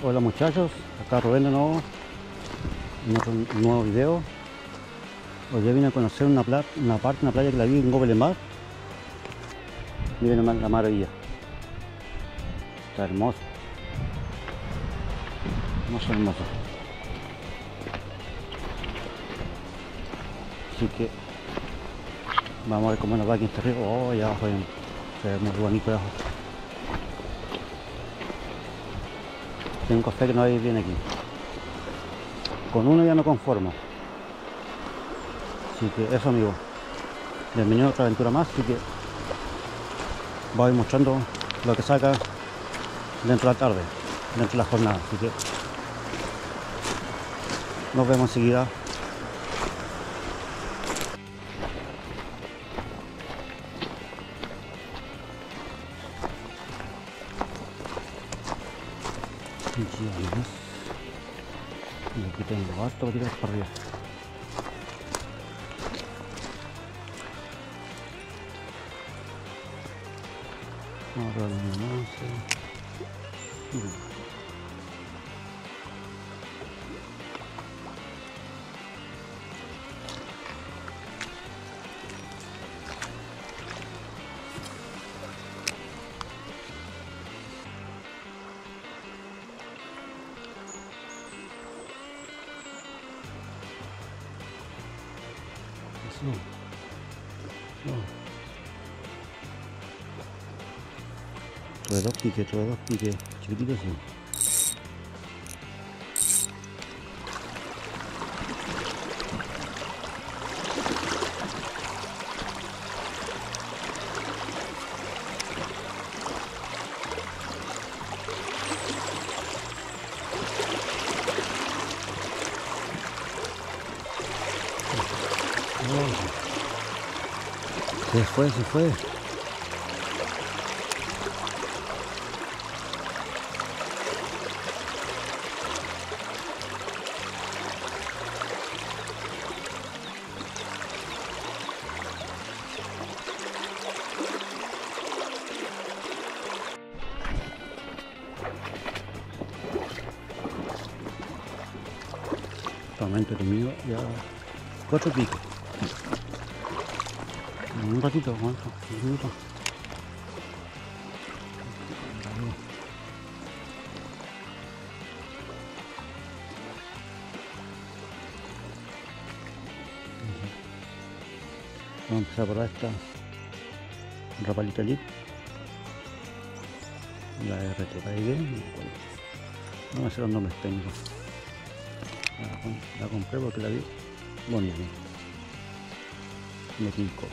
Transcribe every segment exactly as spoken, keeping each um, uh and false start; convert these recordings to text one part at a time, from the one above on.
Hola muchachos, acá Rubén de nuevo en otro nuevo video. Hoy día vine a conocer una, playa, una parte, una playa que la vi en Google Maps. Miren la maravilla, está hermoso, hermoso, hermoso. Así que vamos a ver cómo nos va aquí en este río. Oh, allá abajo hay un, se ve muy bonito abajo. Tengo fe que no hay bien aquí. Con uno ya me conformo. Así que eso, amigos. Bienvenido a otra aventura más. Así que voy a ir mostrando lo que saca dentro de la tarde, dentro de la jornada. Así que nos vemos enseguida. Y aquí tengo harto para tirar para arriba. Vamos a darle una más. No, no. Tuve dos piques, tuve dos piques chiquititos, sí. Se fue, se fue. Momento que mío ya cuatro picos. Un ratito, ¿cuánto? Un minuto. Vamos a empezar por esta Rapalita Elite, la R T K. Vamos a hacer los nombres técnicos. La, la compré porque la vi bonita. Me quinco.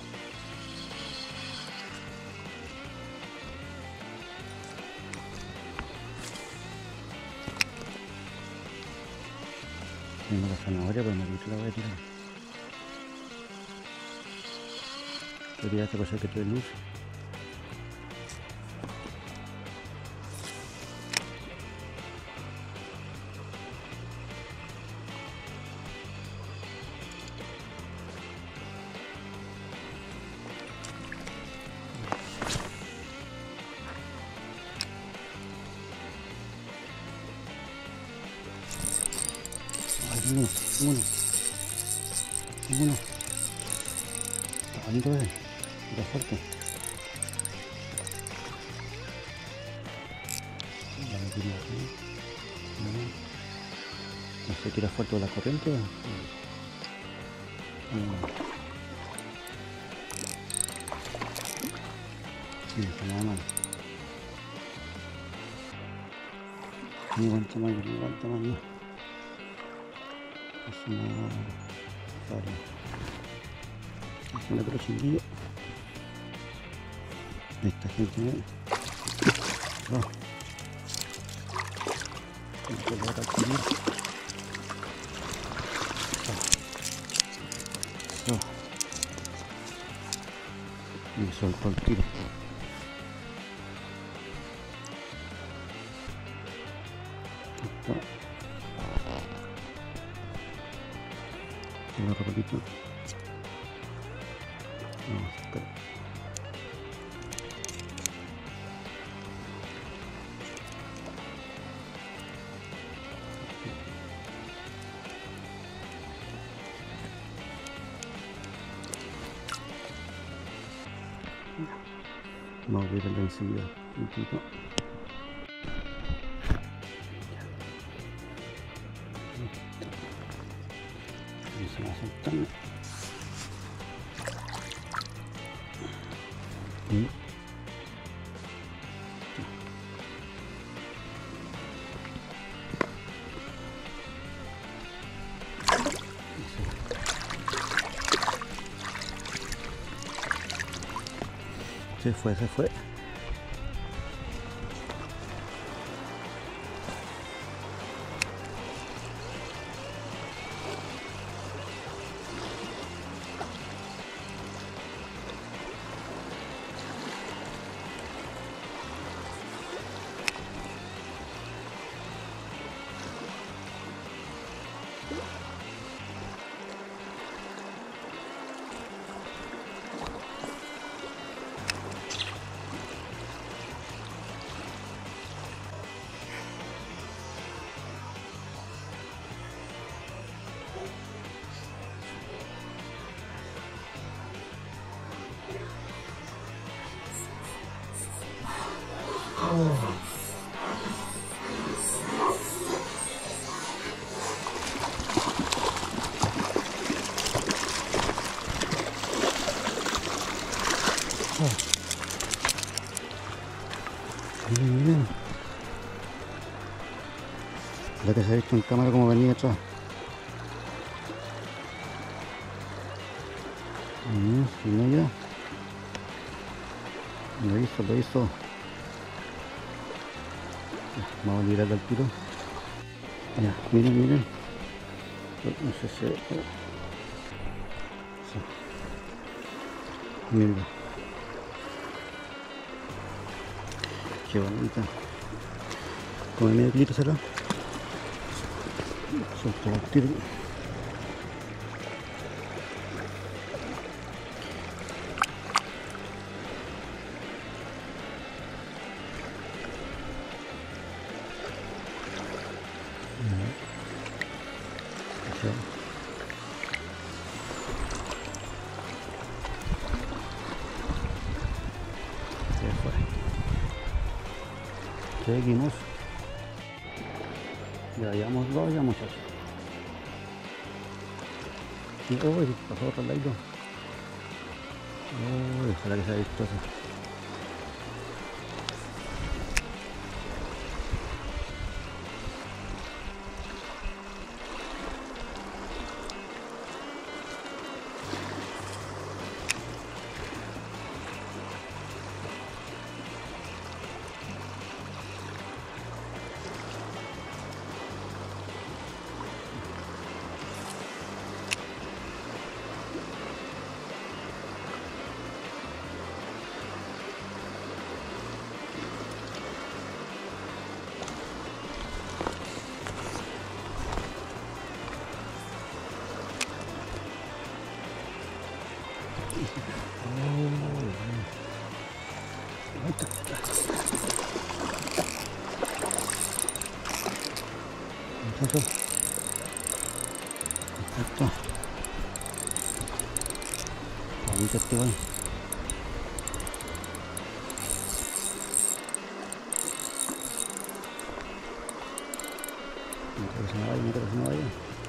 Tengo la zanahoria, pero me gusta la voy a tirar. Quería esta cosa que tiene luz. Uno, uno, uno. Está bonito ese, está fuerte. Ya me tiro aquí. No se tira fuerte la corriente. Sí, se me da mal. Muy buen tamaño, muy buen tamaño. Es una varia. Es una chinguillo. Esta gente me no. Tengo que lograr adquirir. So. Me soltó el tiro. Otro poquito. Vamos a sacar. Vamos a ver enseguida un poquito. Y se va soltando. Y se fue, se fue. Miren, miren. La que se ha visto en cámara como venía atrás. Mm, no ya. Lo hizo, lo hizo. Vamos a mirar al tiro. Ya, miren, miren. No sé si... Sí. Miren. Qué bonita. Como medio kilito será. Suelto el tiro. Seguimos. Ya llevamos dos ya, muchachos. Y hoy pasó otro lado. Uy, ojalá que sea vistoso. Perfecto. Perfecto. Bonito este igual. No quiero que se me vaya, no quiero que se me vaya.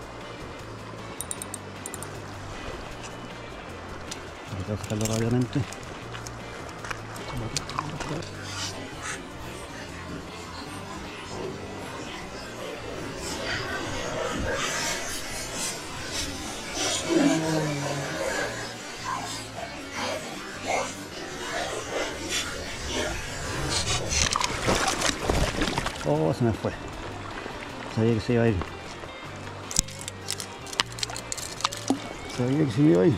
Voy a sacarlo rápidamente. Oh, se me fue. Sabía que se iba a ir. Sabía que se me iba a ir.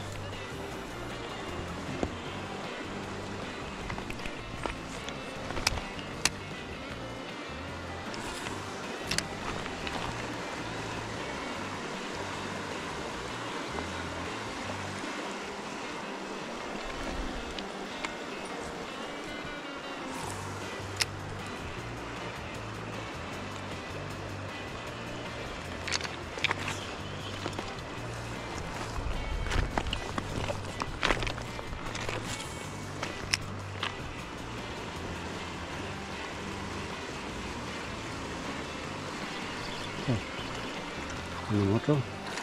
Tenemos otro.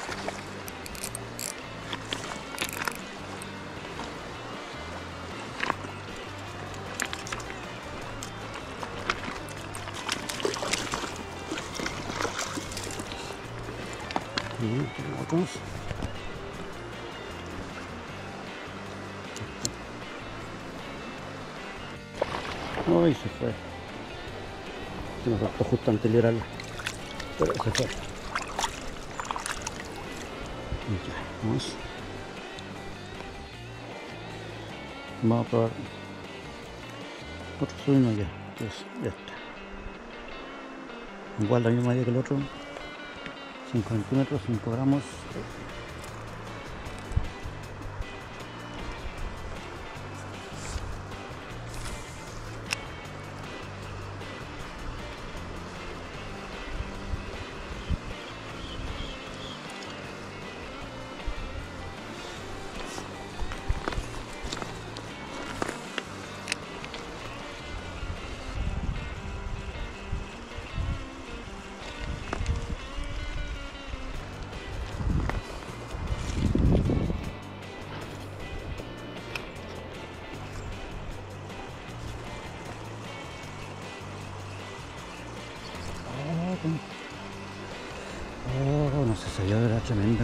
Y tenemos otros. Ay, se fue. Se me faltó justo antes de liberarla, pero se fue. Y ya, vamos. Vamos a probar otro suino ya, que es este. Igual la misma idea que el otro. cinco centímetros, cinco gramos. Oh, no sé, se veía, era tremenda.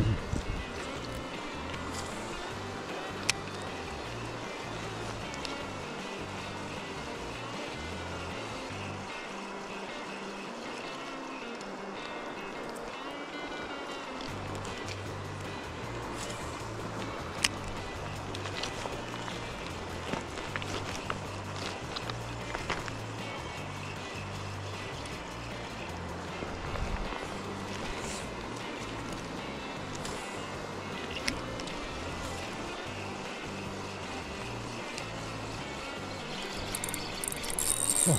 Oh.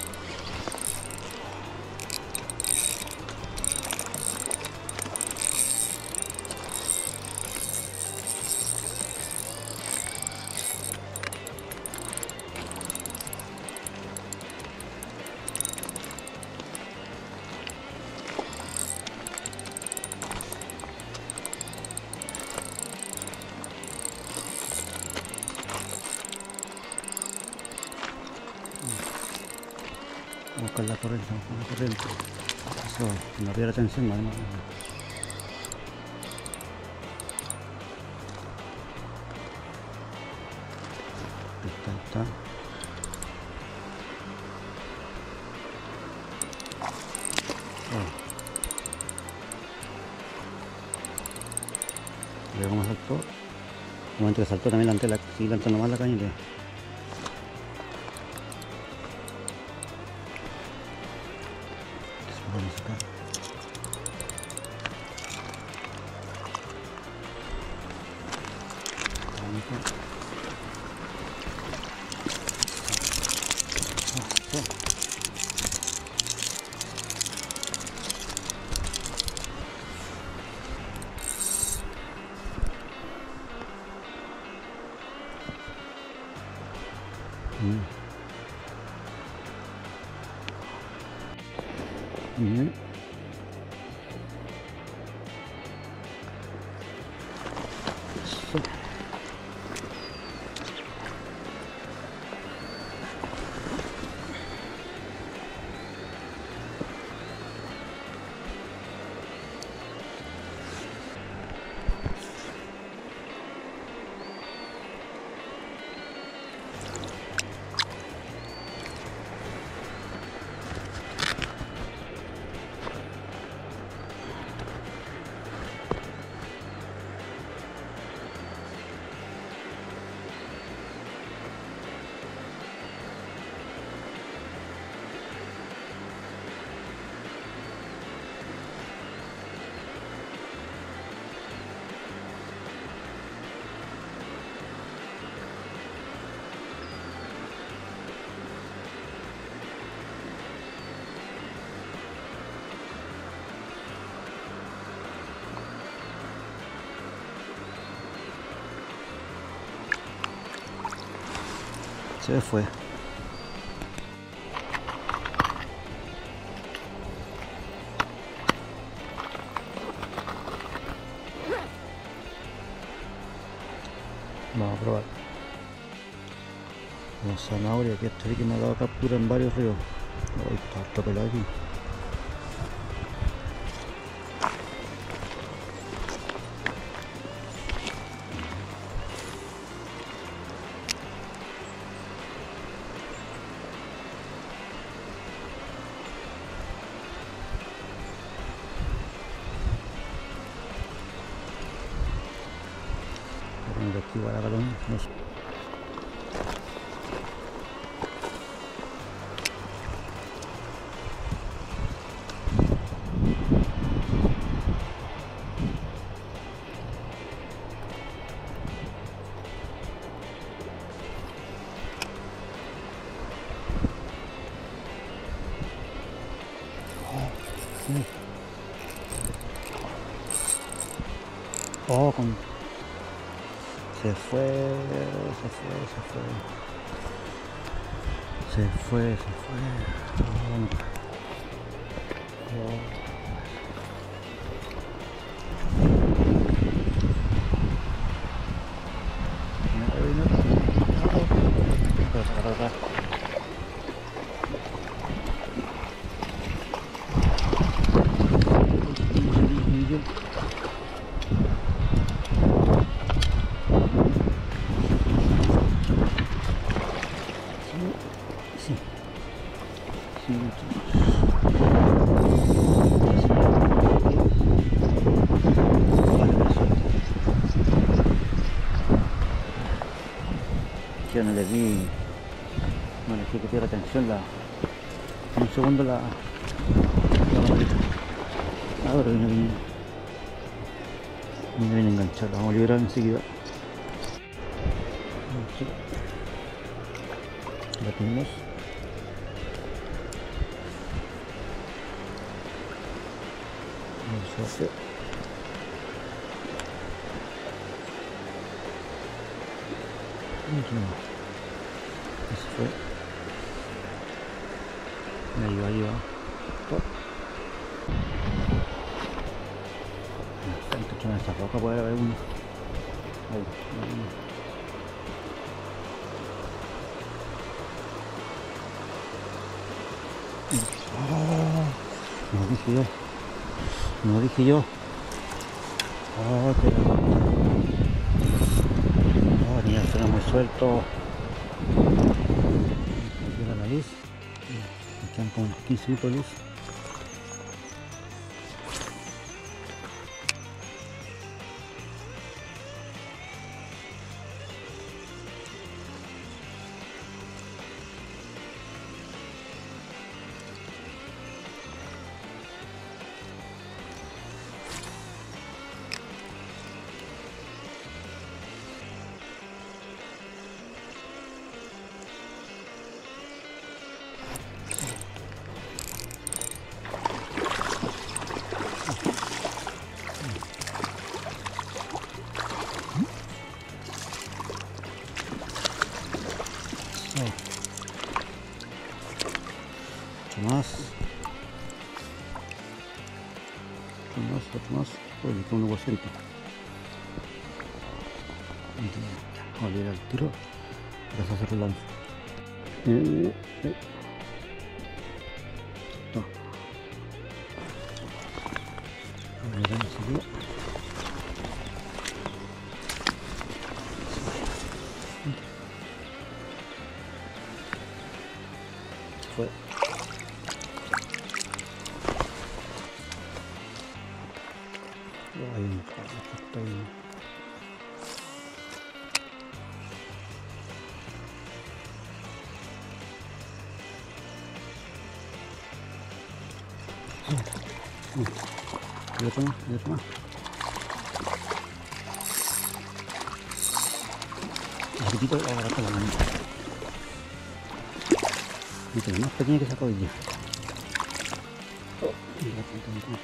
Buscar la corriente, buscar la corriente. Eso, la piedra está encima, además. Ahí está, ahí está. Oh. Ve cómo saltó. En el momento que saltó también la antena, sigue levantando más la caña. Vamos acá. Mm. Mm. Eso. Se fue. La zanahoria que estoy que me ha dado captura en varios ríos. Ahí está harto pelado aquí. Tengo que activar a galón. No sé. Sí. Oh, con... se fue, se fue, se fue. Se fue, se fue. Oh. Oh. Sí, sí, yo no le vi, no le dije que diera atención la, un segundo la, la maleta. Ahora viene bien, viene bien enganchada, la vamos a liberar enseguida. Aquí. La tenemos. Vamos a hacer. Eso fue. Ahí va, ahí va. Top. Tanto que en esta roca puede haber uno. Ahí, ahí. Oh, no dije yo, no dije yo. Oh, que oh, ni el freno muy suelto. Aquí la nariz. Me quedan como unos quince minutos de luz. Otro más, otro más, otro más. Oye, que uno por ciento. Vamos a liberar el tiro para hacer el lance. Eh, eh. No. Vamos a liberar enseguida. Fue. Hay un carro que está ahí. Y otro más, y otro más. Un poquitito agarrar con la manita. Y es más pequeña que esa cobilla. Oh, mira, mira, mira.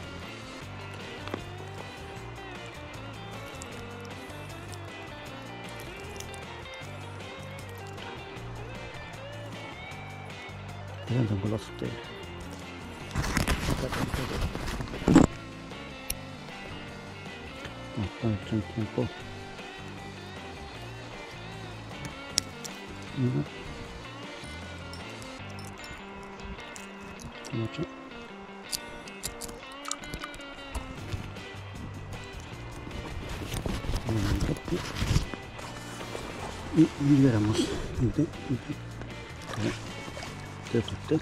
Tirando un goloso ustedes. Vamos a echar un tiempo. Uno. Otro. Y liberamos. Este, este, este.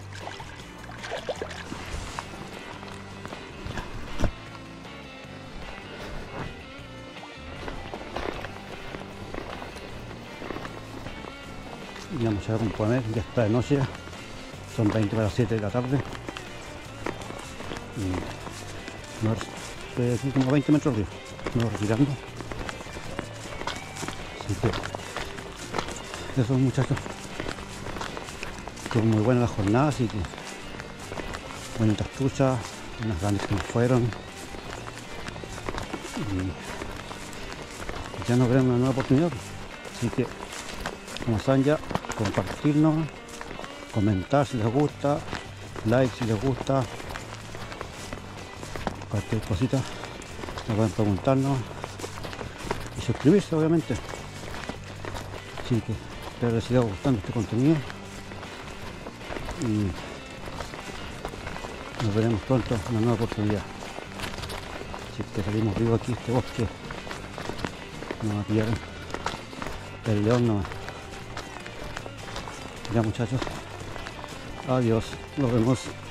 Y vamos a componer, ya está de noche, son veinte para las siete de la tarde. Y nos, estoy aquí como a veinte metros arriba, nos retirando. Así que eso, muchachos, estuvo muy buena la jornada, así que bonitas truchas, unas grandes que nos fueron. Y ya nos veremos una nueva oportunidad, así que como saben ya, compartirnos, comentar si les gusta, like si les gusta, cualquier cosita me pueden preguntarnos y suscribirse, obviamente. Así que espero les siga gustando este contenido y nos veremos pronto en una nueva oportunidad. Si es que salimos vivos aquí, este bosque nos va a pillar el león nomás. Ya, muchachos, adiós, nos vemos.